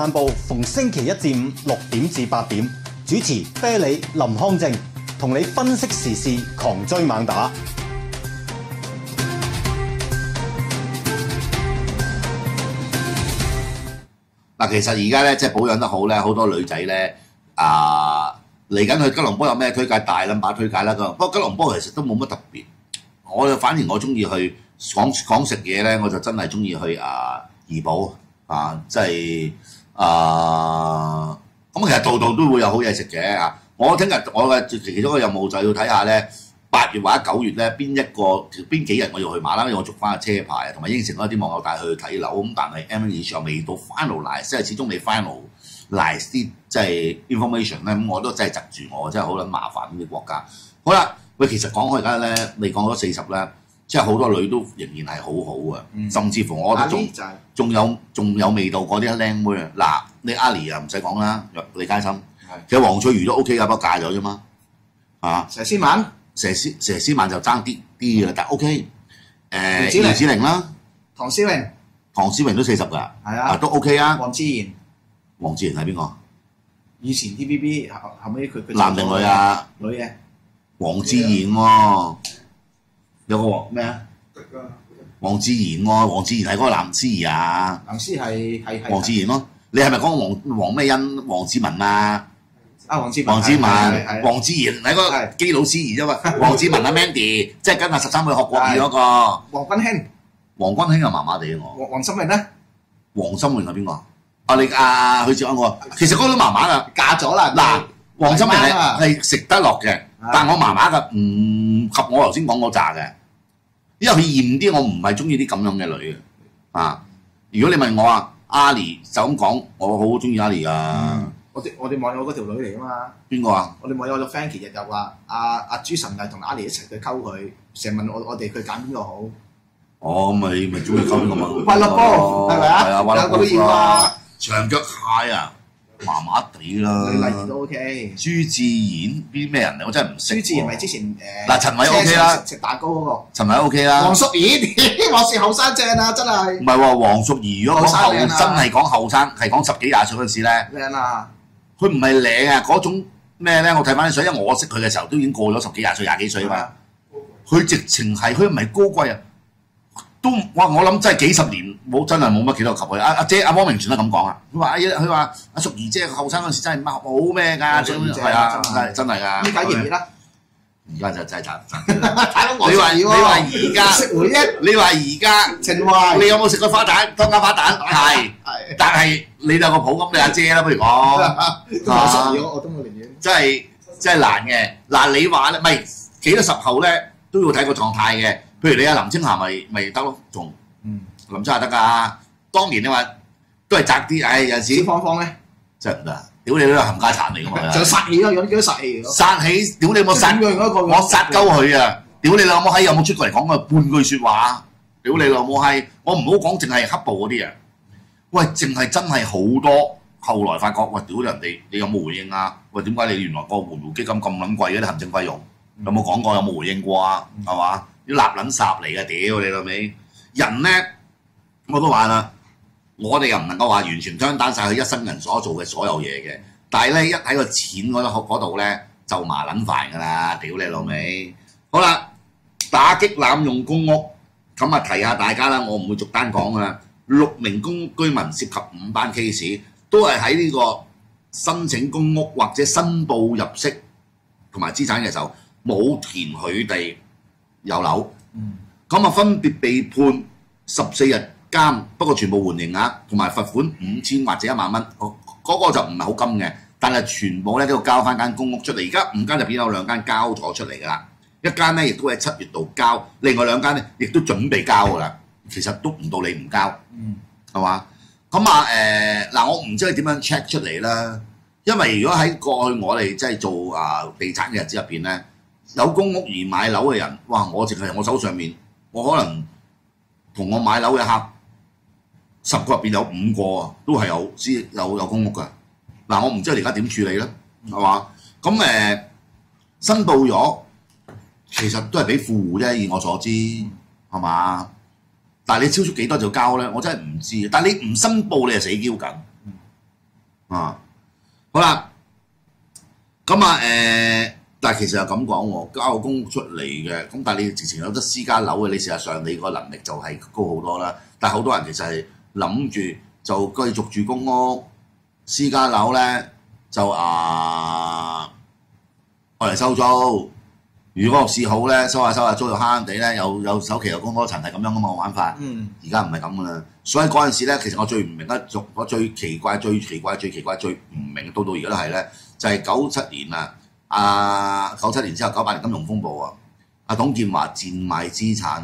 晚報逢星期一至五6點至8點，主持啤梨、林康正，同你分析時事，狂追猛打。 嗱，其實而家咧即係保養得好咧，好多女仔咧嚟緊去吉隆坡有咩推介？大冧把推介啦。不過吉隆坡其實都冇乜特別，反而我中意去講食嘢咧，我就真係中意去怡保即係咁其實度度都會有好嘢食嘅嚇。我聽日我嘅其中一個任務就要睇下咧，8月或者9月咧邊幾日我要去馬拉，因為我續翻個車牌，同埋應承嗰啲網友帶佢去睇樓。咁但係 M1 又未到 finalize， 即係始終未 finalize 啲即係 information 咧，咁我都真係窒住我，真係好撚麻煩呢啲國家。好啦，喂，其實講開而家咧，你講咗40咧，即係好多女都仍然係好好嘅，甚至乎我覺得仲有味道嗰啲靚妹啊！嗱，你阿莉啊唔使講啦，李佳芯，其實黃翠如都 OK 噶，不過嫁咗啫嘛， 佘詩曼。 佘詩曼就爭啲嘅啦，但 OK。姚子羚啦， 唐詩詠都40㗎， 係啊， 都 OK 啊。 黃智賢係邊個？ 以前 TVB 後尾佢男定女啊？ 女嘅。 黃智賢喎，有個咩啊？黃智賢喎，黃智賢係嗰個藍絲兒啊？ 藍絲係黃智賢咯，你係咪講黃咩欣、黃志文啊？黃志文，黃智賢係嗰個基佬司儀啫嘛。黃志文啊 Mandy， 即係跟13妹學國語嗰個。 黃君馨又麻麻地我。 黃心穎咧？ 黃心穎係邊個？許志安嗰個，其實嗰個都麻麻噶， 嫁咗啦。 嗱，黃心穎係食得落嘅，但我麻麻噶，唔及我頭先講嗰扎嘅，因為佢嚴啲，我唔係中意啲咁樣嘅女嘅。如果你問我阿莉就咁講，我好中意阿莉啊。 我哋網友嗰條女嚟噶嘛？ 邊個啊？ 我哋網友個 Frankie 日日話阿朱晨麗同阿莉一齊去溝佢，成日問我哋佢揀邊個好。 哦，咪中意溝邊個嘛？ 滑落波係咪啊？ 係啊，滑落波都要啊。 長腳蟹啊，麻麻地啦。 李麗儀都 OK。 朱智賢邊咩人嚟？我真係唔識。 朱智賢咪之前陳偉 OK 啦， 食蛋糕嗰個。 陳偉 OK 啦。 黃淑儀話是後生正啊，真係。 唔係喎，黃淑儀如果真係講後生，係講10幾20歲嗰陣時咧。 靚啊！ 佢唔係靚啊，嗰種咩咧？我睇翻啲相，因為我識佢嘅時候都已經過咗10幾20歲、20幾歲啊嘛。佢直情係佢唔係高貴啊，都我諗真係幾十年真係冇乜幾多及佢。阿姐阿汪明荃都咁講啊，佢話阿淑儀姐後生嗰陣時真係好咩㗎，係啊，真係㗎。 依家熱唔熱啊？ 而家就真係賺。 你話而家食回憶， 你話而家情懷， 你有冇食過花蛋？當家花蛋係，但係你有個譜咁，你阿姐啦，不如講。 我都冇寧願。 真係難嘅。嗱，你話咧，唔係幾多10後咧都要睇個狀態嘅。譬如你阿林青霞咪得咯，仲林青霞得㗎。當年你話都係窄啲，有陣時。 方方咧真係唔得。屌你都係冚家鏟嚟㗎嘛！ 就殺氣咯，有啲幾多殺氣？ 殺氣！屌你我殺鳩佢啊！屌你老母閪有冇出過嚟講過半句説話？屌你老母閪！我唔好講淨係黑暴嗰啲啊！喂，淨係真係好多後來發覺，喂，屌人哋你有冇回應啊？喂，點解你原來個援護基金咁撚貴嘅啲行政費用？有冇講過？有冇回應過啊？係嘛？啲垃撚圾嚟嘅，屌你老味！人咧我都話啦。我哋又唔能夠話完全將單晒佢一生人所做嘅所有嘢嘅，但係咧一喺個錢嗰度咧就麻撚煩㗎啦，屌你老味！好啦，打擊濫用公屋，咁提下大家啦，我唔會逐單講㗎啦。6名公屋居民涉及5單 case， 都係喺呢個申請公屋或者申報入息同埋資產嘅時候冇填佢哋有樓，咁分別被判14日監，不過全部緩刑額同埋罰款5000或者1萬蚊，嗰個就唔係好金嘅，但係全部咧都要交翻間公屋出嚟。而家5間入邊有2間交咗出嚟㗎啦，一間咧亦都喺7月度交，另外2間咧亦都準備交㗎啦。其實都唔到你唔交，係嘛？咁嗱，我唔知佢點樣 check 出嚟啦。因為如果喺過去我哋即係做地產嘅日子入邊咧，有公屋而買樓嘅人，哇！我淨係我手上面，我可能同我買樓嘅客。10個入邊有5個都係有公屋㗎。嗱，我唔知佢而家點處理咧，係嘛？咁申報咗，其實都係俾富戶啫，以我所知，係嘛？但係你超出幾多就交咧，我真係唔知。但係你唔申報，你係死嬌緊， 啊，好啦，咁啊但係其實又咁講喎，交公屋出嚟嘅，咁但係你直情有得私家樓嘅，你事實上你個能力就係高好多啦。但係好多人其實係諗住就繼續住公屋，私家樓咧就愛嚟收租。如果個市好咧，收下租又慳慳地咧，有首期又供多層係咁樣噶嘛個玩法。而家唔係咁噶啦，所以嗰陣時咧，其實我最唔明得，我最奇怪、最唔明，到而家都係咧，就係97年啊，97年之後98年金融風暴啊，阿董建華賤賣資產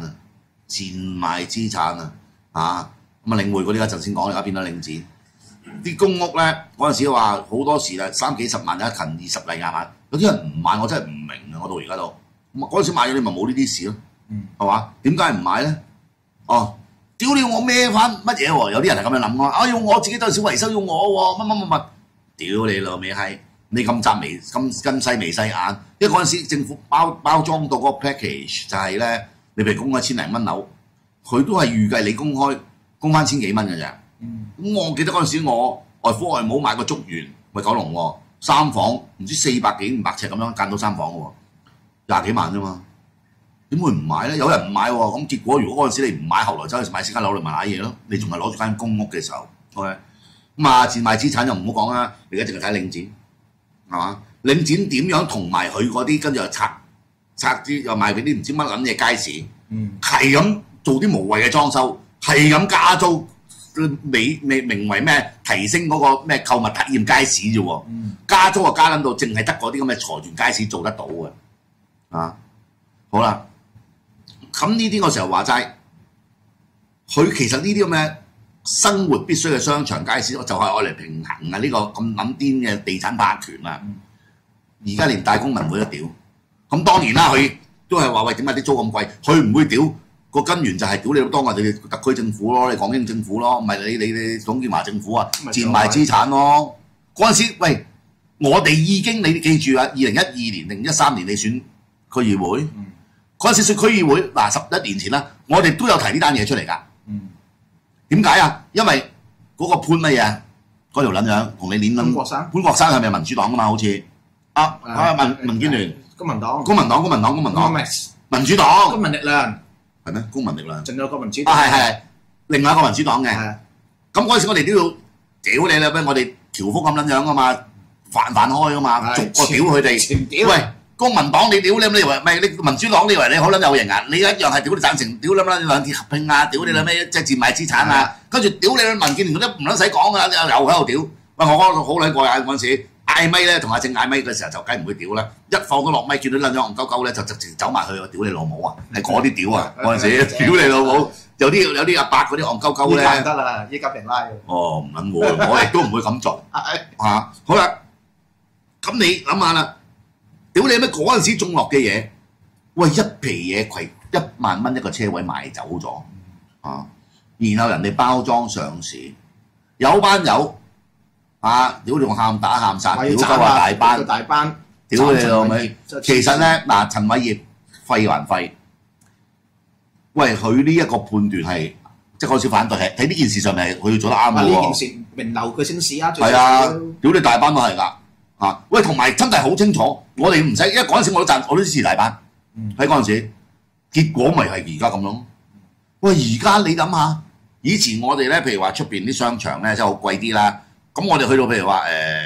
啊，咁啊領匯嗰啲一陣先講，而家變咗領展。啲公屋咧嗰陣時話好多時啦，30幾10萬一近20嚟廿萬，有啲人唔買，我真係唔明啊！我到而家都咁嗰陣時買咗，你咪冇呢啲事咯，係嘛？點解唔買咧？哦，屌你我孭翻乜嘢喎？有啲人係咁樣諗啊！要我自己都有小維修，要我喎乜，屌你老味閪！你咁細眉細眼，因為嗰陣時政府包裝到嗰個 package 就係咧，你譬如供1000零蚊樓，佢都係預計你供翻千幾蚊嘅啫。咁我記得嗰陣時，我外父外母買個竹園，咪九龍喎，3房唔知400幾500尺咁樣間到3房嘅喎，20幾萬啫嘛，點會唔買咧？有人唔買喎，咁結果如果嗰陣時你唔買，後來走去買私家樓嚟買嘢咯，你仲係攞住間公屋嘅時候 ，OK， 咁啊賤賣資產就唔好講啦，你而家淨係睇領展，係嘛？領展點樣同埋佢嗰啲跟住又拆啲又賣俾啲唔知乜撚嘢街市，係咁做啲無謂嘅裝修，係咁加租。名為咩？提升嗰個咩購物體驗街市啫喎，加租啊加撚到，淨係得嗰啲咁嘅財團街市做得到嘅，啊，好啦，咁呢啲我成日話齋，佢其實呢啲咁嘅生活必須嘅商場街市，就係愛嚟平衡啊呢個咁撚癲嘅地產霸權啊！而家連大公民會都屌，咁當然啦，佢都係話喂點解啲租咁貴？佢唔會屌。個根源就係屌你當我哋特區政府咯，你港英政府咯，唔係你董建華政府啊，賤賣資產咯。嗰陣時，喂，我哋已經你記住啊，2012年定13年你選區議會，嗰陣時選區議會嗱11年前啦，我哋都有提呢單嘢出嚟㗎。點解啊？因為嗰個潘乜嘢嗰條撚樣同你攣撚潘國生係咪民主黨㗎嘛？好似民建聯、公民黨、民主黨、 公民力量。 係咩？公民力量， 仲有個民主黨係另外一個民主黨嘅。咁嗰陣時我哋都要屌你啦，咩？我哋條幅咁撚樣噶嘛，泛開噶嘛，逐個屌佢哋。喂，公民黨你屌你以為咩？你民主黨你以為你好撚有型啊？你一樣係屌你贊成，屌你啦兩鐵合併啊，屌你啦咩？即係賤賣資產啊，跟住屌你民建聯嗰啲唔撚使講噶，又喺度屌。喂，我嗰度好撚過癮嗰陣時。嗌咪咧，同阿正嗌咪嘅時候就梗唔會屌啦！一放咗落咪，見到撚樣戇鳩鳩咧，就直情走埋去，屌你老母啊！係嗰啲屌啊！嗰陣時屌你老母，有啲阿伯嗰啲戇鳩鳩咧，依家唔得啦，依家平拉嘅。哦，唔撚會，我亦都唔會咁做嚇。好啦，咁你諗下啦，屌你咩？嗰陣時種落嘅嘢，喂一皮嘢攜1萬蚊一個車位賣走咗啊！然後人哋包裝上市，有班友。屌你！我喊打喊殺，屌鳩話大班，屌你老味！其實咧嗱，陳偉業廢還廢，喂佢呢一個判斷係即係好少反對，係喺呢件事上面佢要做得啱嘅喎。呢件事名留佢先試啊！係啊，屌你大班都係㗎嚇！喂，同埋真係好清楚，我哋唔使，因為嗰陣時我都支持大班，喺嗰陣時，結果咪係而家咁樣。喂，而家你諗下，以前我哋咧，譬如話出邊啲商場咧，真係好貴啲啦。咁我哋去到譬如話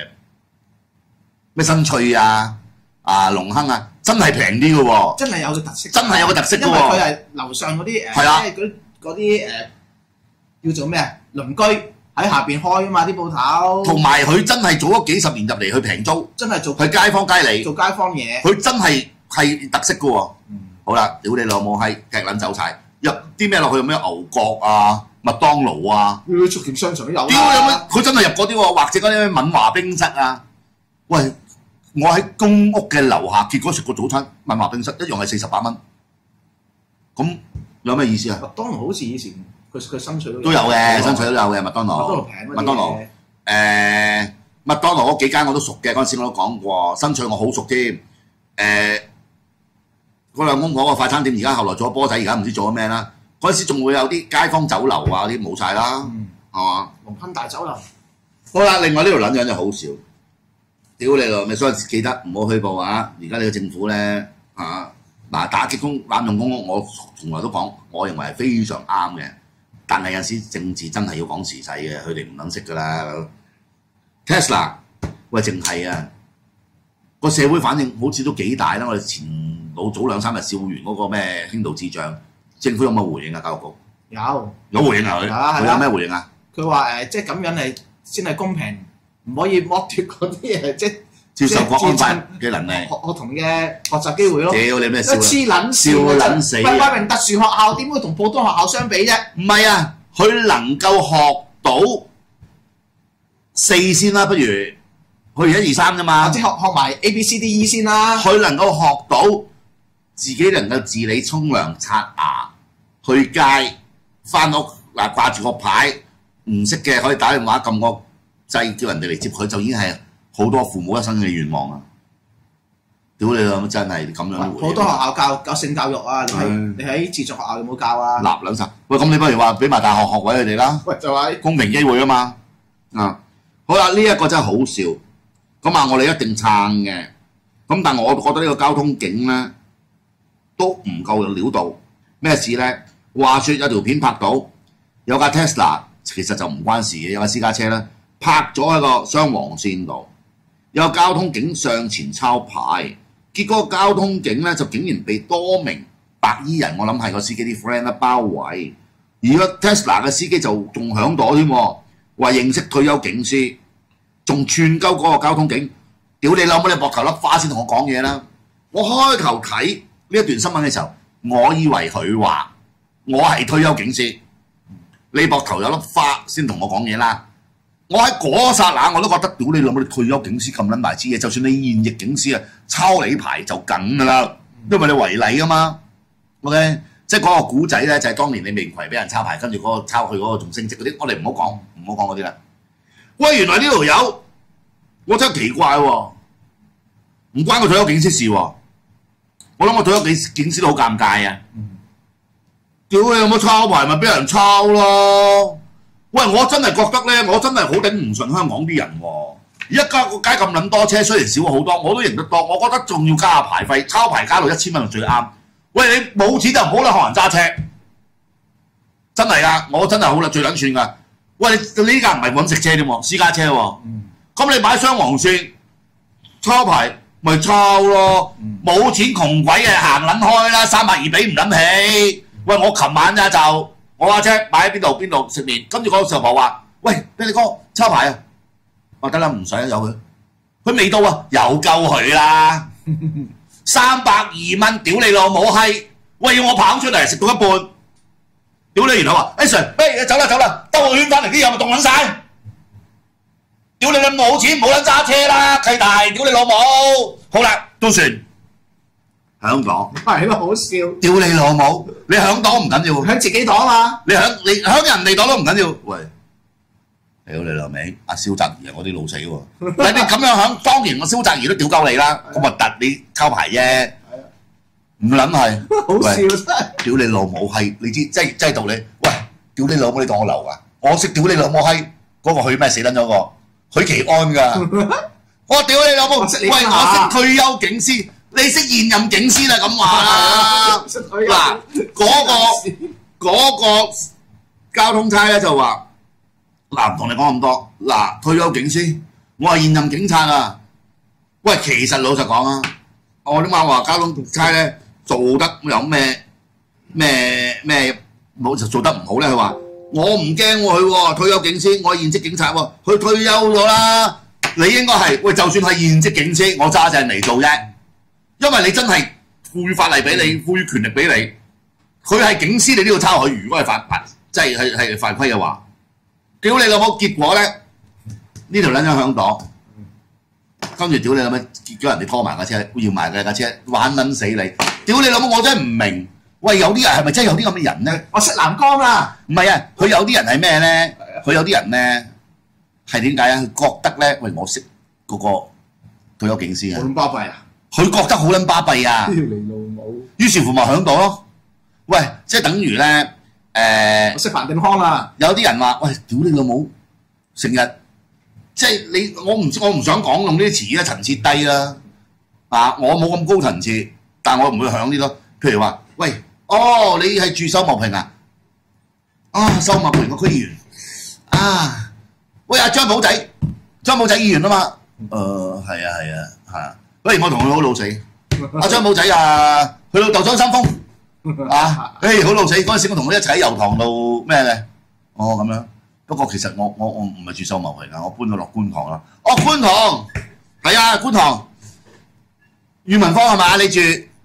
咩新翠啊、龍亨啊，真係平啲嘅喎，真係有個特色，真係有個特色嘅喎，因為佢係樓上嗰啲嗰啲叫做咩啊鄰居喺下邊開啊嘛啲鋪頭，同埋佢真係做咗幾10年入嚟去平租，真係做佢街坊街里做街坊嘢，佢真係特色嘅喎。好啦，屌你老母閪，踢撚走晒，入啲咩落去？有咩牛角啊？麥當勞啊，速健商場都有。屌有咩？佢真係入嗰啲喎，或者嗰啲敏華冰室啊。喂，我喺公屋嘅樓下，結果食個早餐，敏華冰室一樣係48蚊。咁有咩意思啊？麥當勞好似以前佢新水都有嘅，新水都有嘅麥當勞。麥當勞平麥當勞麥當勞嗰幾間我都熟嘅，嗰陣時我都講過。新水我好熟添。嗰兩公婆個快餐店而家後來做咗波仔，而家唔知做咗咩啦。嗰陣時仲會有啲街坊酒樓啊，啲冇晒啦，係嘛？龍亨大酒樓好啦，另外呢條撚樣就好笑，屌你老味，所以記得唔好虛報啊！而家你個政府咧嗱打擊濫用公屋，我從來都講，我認為係非常啱嘅。但係有時政治真係要講時勢嘅，佢哋唔撚識噶啦。Tesla 喂，淨係個社會反應好似都幾大啦。我哋早兩三日笑完嗰個咩輕度智障，政府有冇回應啊？教育局有回應啊？佢有咩回應啊？ 佢話即係咁樣係先係公平，唔可以剝奪嗰啲嘢，即係接受國安法嘅能力、 學童嘅學習機會咯。 屌你咩笑黐撚笑撚死！ 喂，擺明特殊學校點會同普通學校相比啫？ 唔係啊，佢能夠學到4先啦，不如佢1、2、3啫嘛。 即係學埋 ABCDE 先啦。 佢能夠學到自己能夠自理沖涼、刷牙、去街、翻屋掛住個牌，唔識嘅可以打電話撳個掣叫人哋嚟接佢，就已經係好多父母一生嘅願望啦。屌你老母真係咁樣。 好多學校教性教育啊！你喺自助學校有冇教啊？ 立兩實。喂，咁你不如話俾埋大學學位佢哋啦。 喂，就係公平機會啊嘛。好啦，呢一個真係好笑。咁我哋一定撐嘅。咁但係我覺得呢個交通警咧都唔夠有料到。咩事咧？話説有條片拍到有架 Tesla， 其實就唔關事嘅，有架私家車咧拍咗喺個雙黃線度，有交通警上前抄牌，結果交通警咧就竟然被多名白衣人，我諗係個司機啲 friend 啦包圍，而個 Tesla 嘅司機就仲響朵添，話認識退休警司，仲串鳩嗰個交通警，屌你老母你膊頭粒花先同我講嘢啦！我開頭睇呢一段新聞嘅時候，我以為佢話我係退休警司，你膊頭有粒花先同我講嘢啦。我喺嗰剎那我都覺得，屌你老母你退休警司咁撚埋支嘢，就算你現役警司抄你牌就梗㗎啦，因為你違例啊嘛。OK， 即係嗰個古仔咧，就係當年你未攜俾人抄牌，跟住嗰個抄佢嗰個仲升職嗰啲，我哋唔好講嗰啲啦。喂，原來呢條友，我真係奇怪喎，唔關個退休警司事喎。我諗個退休警司都好尷尬啊！屌你有冇抄牌咪俾人抄咯？喂，我真係覺得咧，我真係好頂唔順香港啲人喎。而家個街咁撚多車，雖然少好多，我都認得多。我覺得仲要加下牌費，抄牌加到1000蚊就最啱。喂，你冇錢就唔好啦，學人揸車，真係噶，我真係好啦，最撚串噶。喂，你呢架唔係揾食車添喎，私家車喎。咁你買雙黃線，抄牌咪抄咯。冇錢窮鬼嘅行撚開啦，320俾唔撚起。喂，我琴晚咋就我架車買喺邊度食麵，跟住嗰個時候婆話：喂，俾你哥抄牌啊！我得啦，唔使有佢，佢未到啊，有夠佢啦，320蚊，屌你老母閪！喂，要我跑出嚟食到一半，屌你！然後話：Sir， 走啦，兜個圈翻嚟啲嘢咪凍撚晒！屌你冇錢冇撚揸車啦，契大！屌你老母！好啦，都算。響檔係咯，好笑。 屌你老母！你響檔唔緊要， 響自己檔嘛。 你響人哋檔都唔緊要。喂，屌你老味，阿蕭澤頤係我啲老死喎。你咁樣響，當然我蕭澤頤都屌鳩你啦。咁核突你抄牌啫，唔撚係。 好笑真係。 屌你老母閪，你知真係道理。喂，屌你老母，你當我流㗎？我識屌你老母閪，嗰個許咩死撚咗個許奇安㗎。我屌你老母，喂，我識退休警司。你識現任警司啦，咁話啦。嗱，嗰個交通差咧就話：嗱，唔同你講咁多。嗱，退休警司，我係現任警察啊。喂，其實老實講啊，我點解話交通差咧做得有咩冇就做得唔好咧？佢話：我唔驚佢喎，退休警司，我係現職警察喎，佢退休咗啦。你應該係喂，就算係現職警司，我揸正嚟做啫。因為你真係賦予法例俾你，賦予權力俾你，佢係警司，你都要抄佢。如果係即係犯規嘅話，屌你老母！結果咧，呢條撚樣響檔，跟住屌你老母，叫人哋拖埋架車，要埋架車，玩撚死你！屌你老母！我真係唔明，喂，有啲人係咪真係有啲咁嘅人咧？ 我識藍江啊！ 唔係啊，佢有啲人係咩咧？佢有啲人咧係點解啊？佢覺得咧，喂，我識嗰個退休警司啊！ 咁巴閉啊！ 佢覺得好撚巴閉啊！ 屌你老母！ 於是乎咪響度咯。喂，即係等於咧我識彭定康啦。 有啲人話：喂，屌你老母，成日即係我唔想講用呢啲詞語層次低啦。我冇咁高層次，但我唔會響呢咯。譬如話，喂，你係住秀茂坪啊？秀茂坪個區議員喂張寶仔議員啊嘛。係啊。不如我同佢好老死。張寶仔佢老豆張三豐好老死。嗰陣時我同佢一齊喺油塘度咩嘅？咁樣。不過其實我唔係住秀茂坪啊，我搬咗落觀塘啦。觀塘係啊，觀塘裕民坊係嘛？你住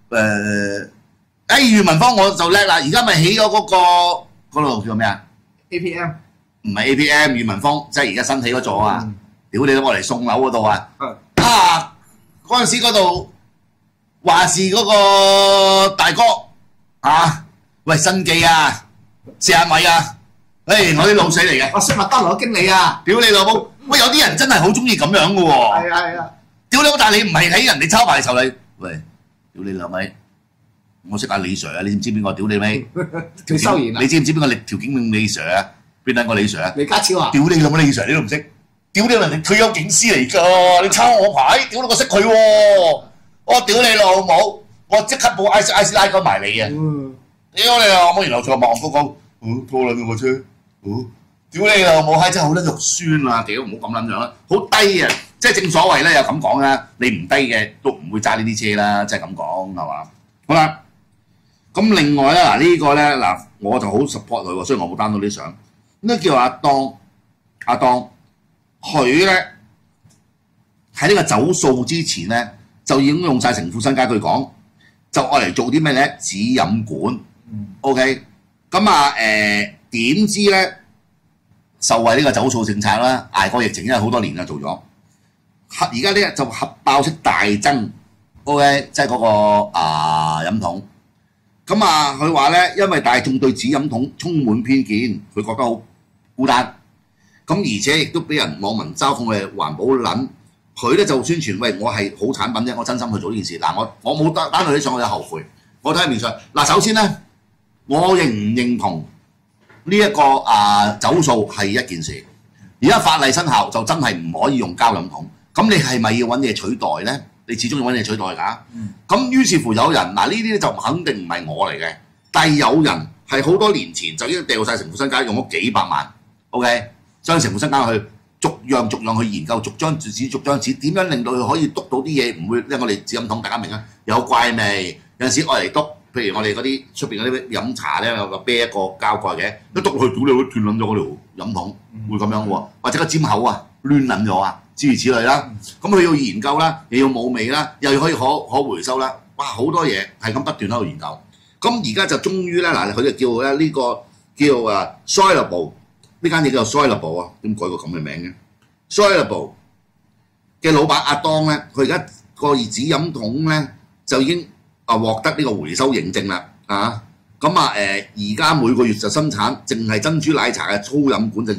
裕民坊我就叻啦，而家咪起咗嗰度叫咩啊 ？APM 唔係 APM， 裕民坊即係而家新起嗰座啊！屌你都攞嚟送樓嗰度啊！嗰陣時嗰度話事嗰個大哥喂新記啊，40米啊！我啲老死嚟嘅， 我識麥當勞經理啊！ 屌你老母！喂，有啲人真係好中意咁樣嘅喎。 係啊！ 屌你老！但係你唔係喺人哋抄牌頭你，喂！屌你老味！我識阿李 Sir 啊，你知唔知邊個？屌你味！ 條修賢啊！ 你知唔知邊個條件命李 Sir 啊？邊撚個李 Sir 啊？ 李家超啊！ 屌你老母李 Sir 你都唔識？屌你人哋退休警司嚟㗎！你抄我牌！屌你我識佢喎！我屌你老母！我即刻報 IC 拉緊埋你啊！屌你老母！然後再望嗰個，拖撚咗個車。屌你老母閪真係好得肉酸啊！屌唔好咁撚樣啦，好低啊！即係正所謂咧，又咁講啦，你唔低嘅都唔會揸呢啲車啦，即係咁講係嘛？好啦，咁另外咧呢個咧我就好 support 佢喎，所以我冇 down 到啲相。呢叫阿當，佢咧喺呢個走數之前咧就已經用晒成副身家，佢講就愛嚟做啲咩咧？止飲管。OK， 咁點知咧受惠呢個走數政策啦，捱過疫情因為好多年啦做咗，而家呢就核爆式大增 ，OK， 即係嗰個飲筒。咁佢話咧，因為大眾對紙飲筒充滿偏見，佢覺得好孤單。咁而且亦都俾人網民嘲諷佢係環保撚，佢咧就宣傳喂我係好產品啫，我真心去做呢件事。我冇單佢啲相，我有後悔。我睇面上首先咧，我認唔認同？呢一個走數係一件事，而家法例生效就真係唔可以用膠飲筒。咁你係咪要揾嘢取代咧？你始終要揾嘢取代㗎。咁於是乎有人呢啲就肯定唔係我嚟嘅，但係有人係好多年前就已經掉晒成副身家，用咗幾百萬 ，OK， 將成副身家去逐樣去研究，逐張紙點樣令到佢可以篤到啲嘢，唔會因為我哋紙飲筒大家明啊，有怪味，有陣時愛嚟篤。譬如我哋嗰啲出邊嗰啲飲茶咧，有個啤一個膠蓋嘅，一篤落去，屌你會斷撚咗嗰條飲筒，會咁樣喎，或者個尖口亂撚咗諸如此類啦。咁佢要研究啦，又要冇味啦，又要可以可回收啦，哇好多嘢係咁不斷喺度研究。咁而家就終於咧佢就叫咧呢個叫Soilable， 呢間嘢叫做 Soilable 啊，點改個咁嘅名嘅 Soilable 嘅老闆阿當咧，佢而家個紙飲筒咧就已經獲得呢個回收認證啦，而家每個月就生產，淨係珍珠奶茶嘅粗飲管就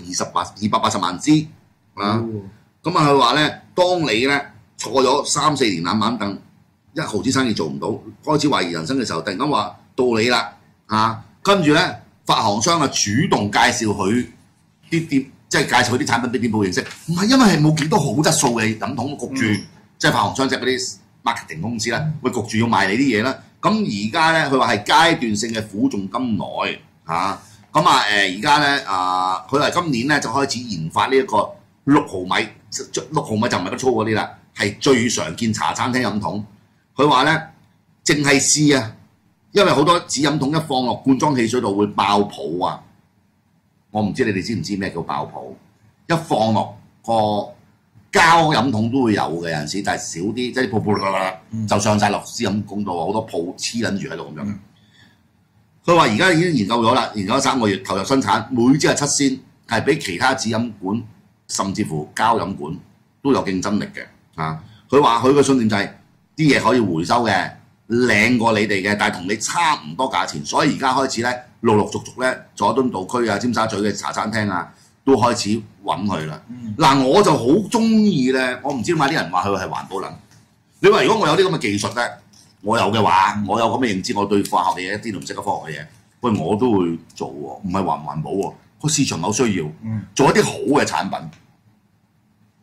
280萬支，佢話咧，當你咧坐咗3-4年冷板凳，1毫子生意做唔到，開始懷疑人生嘅時候，突然間話到你啦，跟住咧發行商主動介紹佢啲店，即係介紹佢啲產品俾店鋪認識，唔係因為係冇幾多好質素嘅飲筒焗住，即係發行商即係嗰啲marketing公司啦，會焗住要賣你啲嘢啦。咁而家咧，佢話係階段性嘅苦盡甘來而家咧佢話今年咧就開始研發呢一個6毫米就唔係咁粗嗰啲啦，係最常見茶餐廳飲筒。佢話咧淨係試因為好多紙飲筒一放落罐裝汽水度會爆泡啊！我唔知你哋知唔知咩叫爆泡？一放落個膠飲筒都會有嘅，有陣時，但係少啲，即係泡就上晒落紙飲筒度，好多泡黐撚住喺度咁樣。佢話而家已經研究咗啦，研究咗3個月，投入生產，每支係7仙，係比其他紙飲管甚至乎膠飲管都有競爭力嘅。佢話佢個信念就係啲嘢可以回收嘅，靚過你哋嘅，但係同你差唔多價錢，所以而家開始咧陸陸續續咧，佐敦道區尖沙咀嘅茶餐廳都開始揾佢啦。我就好中意咧，我唔知點解啲人話佢係環保能。你話如果我有啲咁嘅技術咧，我有嘅話，我有咁嘅認知，我對化學嘅嘢一啲都唔識得科學嘅嘢，喂我都會做喎，唔係環唔環保喎，個市場有需要，做一啲好嘅產品。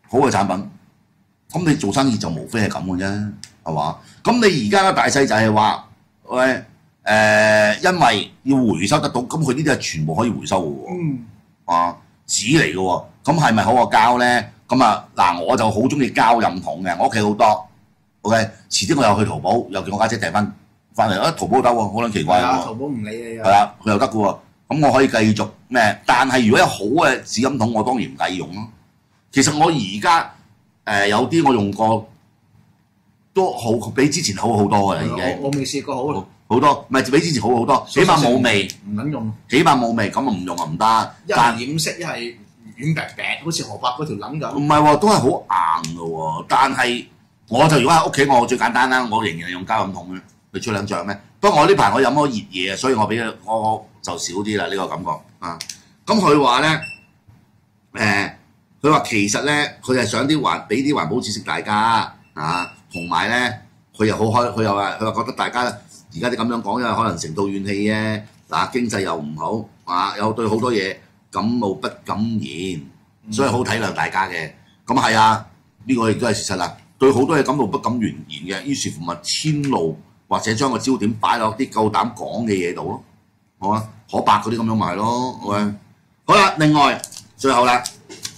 好嘅產品，咁你做生意就無非係咁嘅啫，係嘛？咁你而家嘅大勢就係話，喂因為要回收得到，咁佢呢啲係全部可以回收嘅喎，紙嚟嘅喎，咁係咪好過膠咧？咁啊嗱，我就好中意膠飲筒嘅，我屋企好多。OK， 遲啲我又去淘寶，又叫我家姐訂翻嚟，淘寶得喎，好撚奇怪喎。 淘寶唔理你係啊，佢又得嘅喎。咁我可以繼續咩？但係如果有好嘅紙飲筒，我當然唔介意用咯。其實我而家有啲我用過都好，比之前好好多㗎啦，已經。 我未試過好多，唔係比之前好好多，起碼冇味。 唔撚用。 起碼冇味，咁啊唔用啊唔得。 一係染色，一係軟白白，好似河伯嗰條撚咁。 唔係喎，都係好硬嘅喎。但係我就如果喺屋企，我最簡單啦，我仍然係用膠飲筒咧去吹兩脹咩。不過我呢排我飲咗熱嘢啊，所以我就少啲啦呢個感覺啊。咁佢話咧佢話其實咧，佢係想俾啲環保知識大家啊，同埋咧佢又好開，佢話覺得大家而家啲咁樣講，因為可能成道怨氣啫。嗱，經濟又唔好啊，又對好多嘢感冒不敢言，所以好體諒大家嘅。咁係啊，呢個亦都係事實啦。對好多嘢感冒不敢言嘅，於是乎咪遷怒或者將個焦點擺落啲夠膽講嘅嘢度咯，好啊，可白嗰啲咁樣咪咯，好啦，另外最後啦，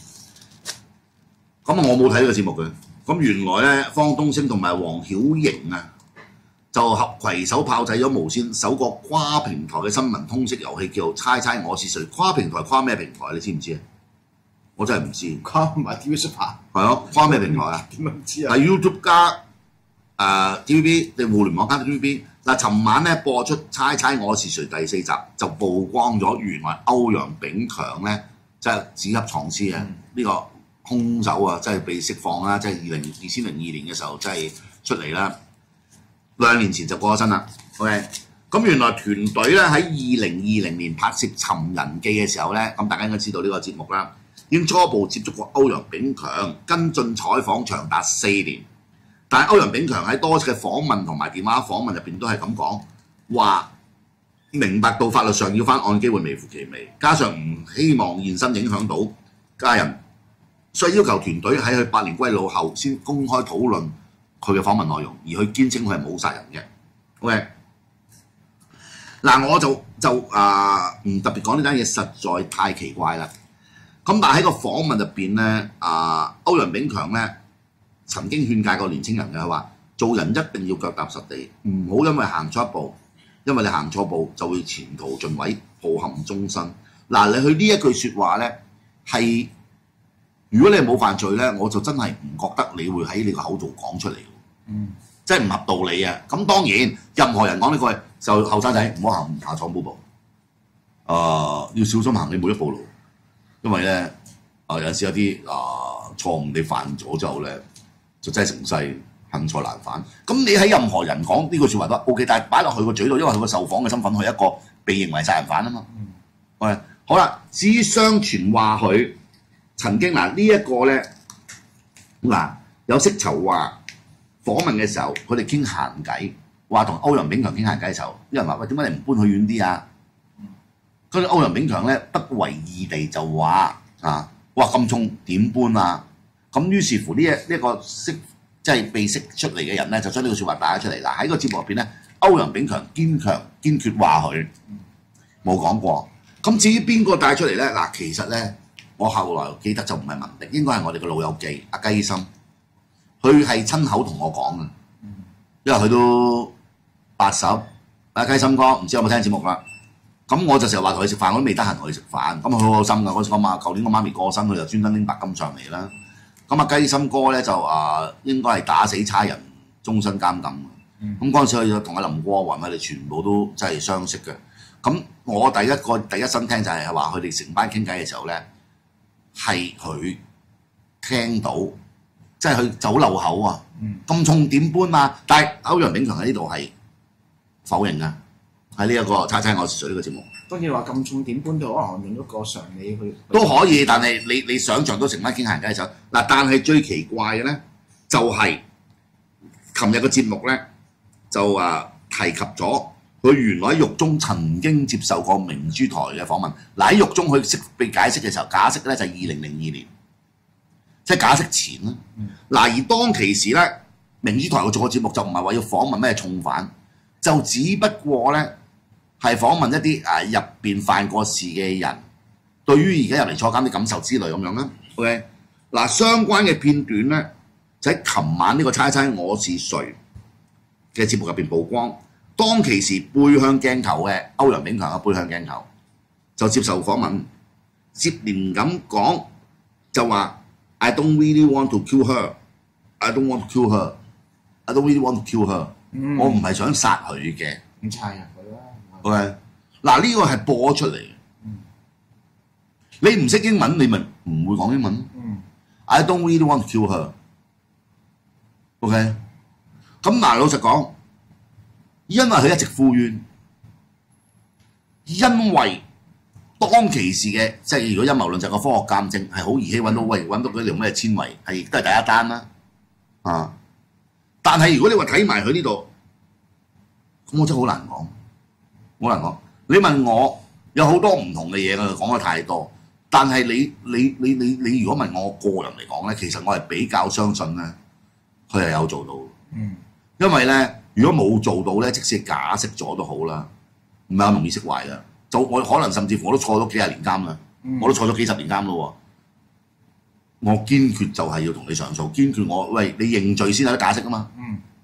咁我冇睇呢個節目嘅，咁原來咧方東昇同埋黃曉瑩啊，就攜手炮製咗無線首個跨平台嘅新聞通識遊戲，叫做猜猜我是誰。跨平台跨咩平台？你知唔知啊？我真係唔知。 跨埋 TV Super。係咯，跨咩平台啊？ 點解唔知啊？ 係 YouTube 加TVB 定互聯網加 TVB。嗱，尋晚咧播出《猜猜我是誰》第4集，就曝光咗原來歐陽炳強咧，即係紙盒藏屍啊！呢個兇手啊，即係被釋放啦，即係2002年嘅時候，即係出嚟啦。2年前就過咗身啦。OK， 咁原來團隊咧喺2020年拍攝《尋人記》嘅時候咧，咁大家應該知道呢個節目啦，已經初步接觸過歐陽炳強，跟進採訪長達4年。但係歐陽炳強喺多次嘅訪問同埋電話訪問入邊都係咁講，話明白到法律上要翻案機會微乎其微，加上唔希望現身影響到家人，所以要求團隊喺佢8年歸老後先公開討論佢嘅訪問內容，而佢堅稱佢係冇殺人嘅。OK， 嗱我就唔特別講呢單嘢，實在太奇怪啦。咁但係喺個訪問入邊咧，歐陽炳強咧曾經勸誡過年青人嘅，佢話做人一定要腳踏實地，唔好因為行錯一步，因為你行錯步就會前途盡毀，抱憾終身。嗱，你去呢一句説話咧，係如果你冇犯罪咧，我就真係唔覺得你會喺你個口度講出嚟，即係唔合道理啊！咁當然，任何人講呢句就後生仔唔好行下闖寶步，要小心行你每一步路，因為咧有陣時有啲錯誤你犯咗之後咧，就真係成世恨錯難返。咁你喺任何人講呢句説話都 OK， 但係擺落去個嘴度，因為佢個受訪嘅身份係一個被認為殺人犯啊嘛。喂，好啦，至於相傳話佢曾經呢一個咧有識籌話訪問嘅時候，佢哋傾閒偈，話同歐陽炳強傾閒偈嘅時候，有人話喂，點解你唔搬去遠啲啊？跟住歐陽炳強咧不為意地就話哇咁重點搬啊！咁於是乎呢一個即係被釋出嚟嘅人咧，就將呢個説話打咗出嚟。嗱，喺個節目入邊咧，歐陽炳強堅決話佢冇講過。咁至於邊個帶出嚟咧？嗱，其實咧我後來記得就唔係文迪，應該係我哋嘅老友記阿雞心，佢係親口同我講嘅，因為佢都80，阿雞心哥唔知有冇聽節目啦。咁我就成日話同佢食飯，我都未得閒同佢食飯。咁佢好有心㗎，嗰時舊年我媽咪過身，佢就專登拎白金上嚟啦。咁雞心哥咧就應該係打死差人，終身監禁。咁嗰陣時佢同阿林過雲佢哋全部都真係相識嘅。咁我第一身聽就係話佢哋成班傾偈嘅時候咧，係佢聽到，即係佢走漏口啊！咁重點搬嘛？但係歐陽炳強喺呢度係否認啊！喺呢一個猜猜我是誰呢個節目， 當然話咁重點搬到可能用一個常理去都可以，但係你想像到成班傾閒偈嘅時候，嗱，但係最奇怪嘅咧就係琴日個節目咧就提及咗佢原來喺獄中曾經接受過明珠台嘅訪問。嗱，喺獄中佢被解釋嘅時候，解釋咧就係2002年， 即係假釋前啦。嗱，而當其時咧，明珠台我做個節目就唔係話要訪問咩重犯，就只不過咧係訪問一啲入邊犯過事嘅人，對於而家入嚟坐監啲感受之類咁樣啦。OK， 嗱，相關嘅片段咧就喺琴晚呢個猜猜我是誰嘅節目入邊曝光。當其時背向鏡頭嘅歐陽炳強嘅背向鏡頭就接受訪問，接連咁講就話 I don't really want to kill her, I don't want to kill her, I don't really want to kill her、我唔係想殺佢嘅。 唔插入佢啦。 OK， 嗱呢個係播出嚟嘅。你唔識英文，你咪唔會講英文。I don't really want to kill her。OK， 咁嗱老實講。因為佢一直呼冤，因為當其時嘅即係如果陰謀論就係個科學鑑證係好易起揾到揾到嗰條咩纖維係亦都係第一單啦。但係如果你話睇埋佢呢度，咁我真係好難講，好難講。你問我有好多唔同嘅嘢，我講得太多。但係你如果問我個人嚟講咧，其實我係比較相信咧，佢係有做到。因為咧。如果冇做到咧，即使假釋咗都好啦，唔係咁容易釋懷嘅。就我可能甚至乎我都坐咗幾廿年監啦，我都坐咗幾十年監咯喎。我堅決就係要同你上訴，堅決喂你認罪先有得假釋啊嘛。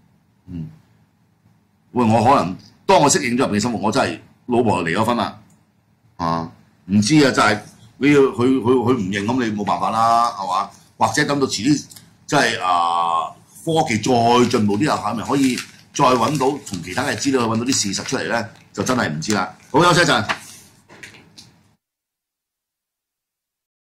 喂，我可能當我適應咗入邊生活，我真係老婆離咗婚啦，唔知啊，就係你要佢唔認咁，你冇辦法啦，係嘛？或者等到遲啲，即係科技再進步啲下，係咪可以？再揾到從其他嘅資料去揾到啲事實出嚟咧，就真係唔知啦。好，休息一陣。